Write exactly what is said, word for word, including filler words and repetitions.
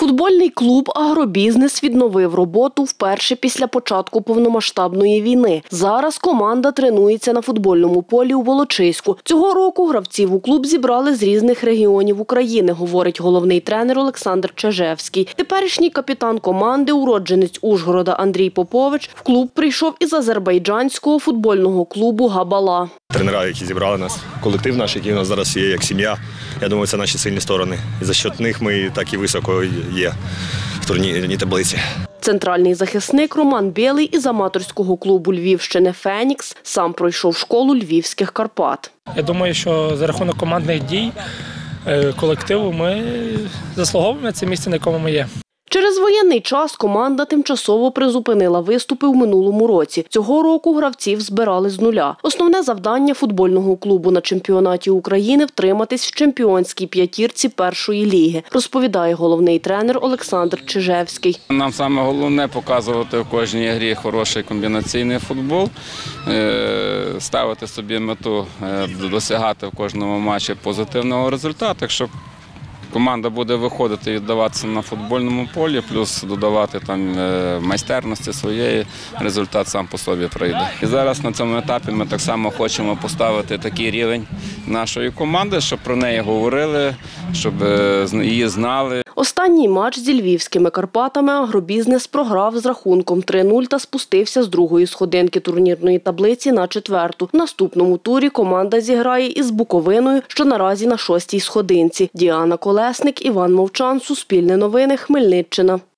Футбольний клуб «Агробізнес» відновив роботу вперше після початку повномасштабної війни. Зараз команда тренується на футбольному полі у Волочиську. Цього року гравців у клуб зібрали з різних регіонів України, говорить головний тренер Олександр Чижевський. Теперішній капітан команди, уродженець Ужгорода Андрій Попович, в клуб прийшов із азербайджанського футбольного клубу «Габала». Тренера, які зібрали нас, колектив наш, який у нас зараз є як сім'я, я думаю, це наші сильні сторони. І за счет них ми так і високо є в турнірній таблиці. Центральний захисник Роман Білий із аматорського клубу Львівщини «Фенікс» сам пройшов школу львівських Карпат. Я думаю, що за рахунок командних дій колективу ми заслуговуємо на це місце, на якому ми є. Через воєнний час команда тимчасово призупинила виступи в минулому році. Цього року гравців збирали з нуля. Основне завдання футбольного клубу на чемпіонаті України – втриматись в чемпіонській п'ятірці першої ліги, розповідає головний тренер Олександр Чижевський. Нам саме головне – показувати в кожній грі хороший комбінаційний футбол, ставити собі мету досягати в кожному матчі позитивного результату. Якщо команда буде виходити і віддаватися на футбольному полі, плюс додавати там майстерності своєї, результат сам по собі прийде. І зараз на цьому етапі ми так само хочемо поставити такий рівень нашої команди, щоб про неї говорили, щоб її знали. Останній матч зі львівськими Карпатами «Агробізнес» програв з рахунком три нуль та спустився з другої сходинки турнірної таблиці на четверту. В наступному турі команда зіграє із Буковиною, що наразі на шостій сходинці. Діана Колесник, Іван Мовчан, Суспільне новини, Хмельниччина.